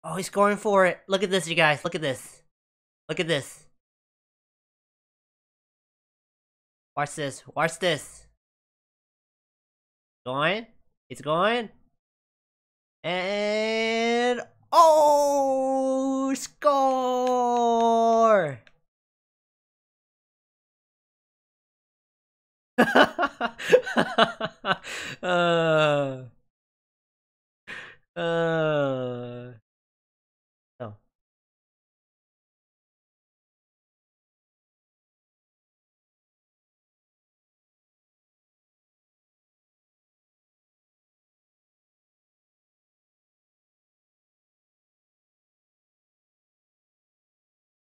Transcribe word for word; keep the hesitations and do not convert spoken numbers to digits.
Oh, he's going for it. Look at this, you guys. Look at this. Look at this. Watch this. Watch this. Going. He's going. And... Oh! Score! uh... Uh...